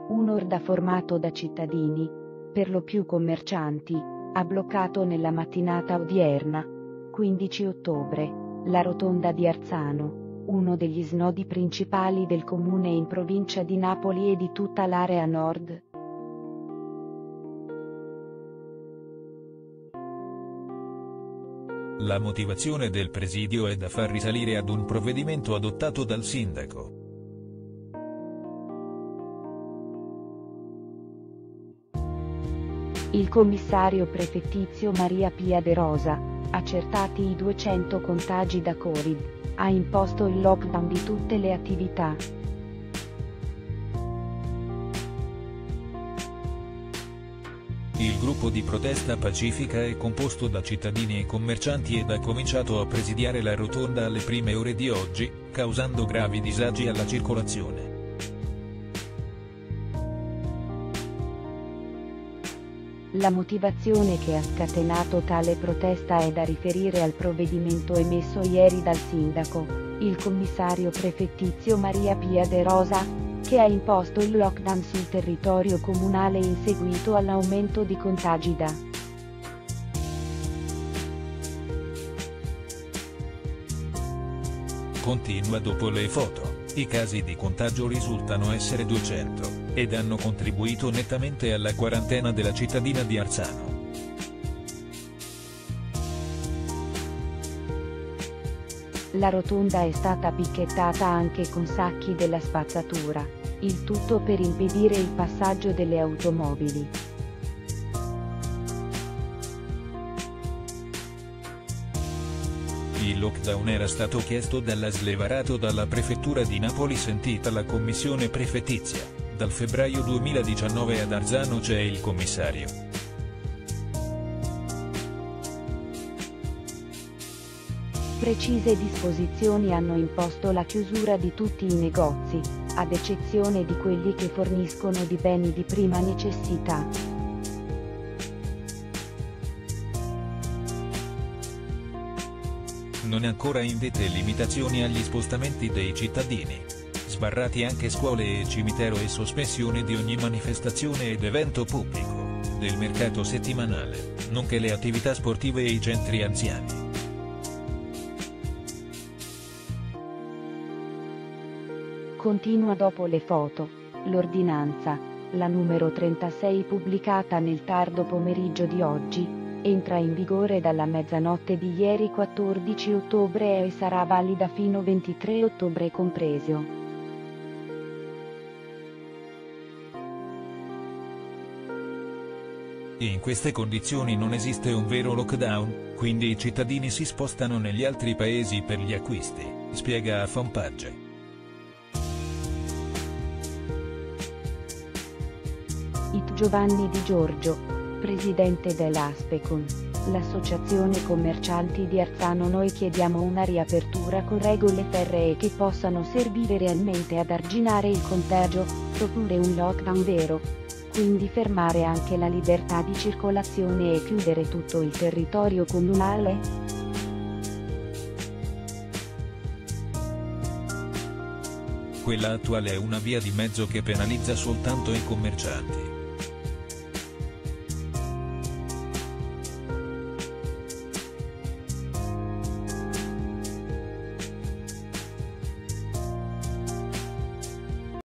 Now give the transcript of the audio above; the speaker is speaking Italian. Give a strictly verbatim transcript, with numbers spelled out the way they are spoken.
un'orda formato da cittadini, per lo più commercianti, ha bloccato nella mattinata odierna, quindici ottobre, la rotonda di Arzano, uno degli snodi principali del comune in provincia di Napoli e di tutta l'area nord. La motivazione del presidio è da far risalire ad un provvedimento adottato dal sindaco. Il commissario prefettizio Maria Pia De Rosa, accertati i duecento contagi da Covid, ha imposto il lockdown di tutte le attività. Il gruppo di protesta pacifica è composto da cittadini e commercianti ed ha cominciato a presidiare la rotonda alle prime ore di oggi, causando gravi disagi alla circolazione. La motivazione che ha scatenato tale protesta è da riferire al provvedimento emesso ieri dal sindaco, il commissario prefettizio Maria Pia De Rosa, che ha imposto il lockdown sul territorio comunale in seguito all'aumento di contagi da Continua dopo le foto. I casi di contagio risultano essere duecento, ed hanno contribuito nettamente alla quarantena della cittadina di Arzano. La rotonda è stata picchettata anche con sacchi della spazzatura, il tutto per impedire il passaggio delle automobili. Il lockdown era stato chiesto dalla Slevarato dalla prefettura di Napoli sentita la commissione prefettizia. Dal febbraio duemiladiciannove ad Arzano c'è il commissario. Precise disposizioni hanno imposto la chiusura di tutti i negozi, ad eccezione di quelli che forniscono di beni di prima necessità. Non è ancora indette limitazioni agli spostamenti dei cittadini. Sbarrati anche scuole e cimitero e sospensione di ogni manifestazione ed evento pubblico, del mercato settimanale, nonché le attività sportive e i centri anziani. Continua dopo le foto, l'ordinanza, la numero trentasei pubblicata nel tardo pomeriggio di oggi, entra in vigore dalla mezzanotte di ieri quattordici ottobre e sarà valida fino ventitré ottobre compreso. In queste condizioni non esiste un vero lockdown, quindi i cittadini si spostano negli altri paesi per gli acquisti, spiega a Fanpage. It Giovanni Di Giorgio, presidente dell'Aspecon, l'associazione commercianti di Arzano. Noi chiediamo una riapertura con regole ferree che possano servire realmente ad arginare il contagio, proporre un lockdown vero, quindi fermare anche la libertà di circolazione e chiudere tutto il territorio comunale. Quella attuale è una via di mezzo che penalizza soltanto i commercianti.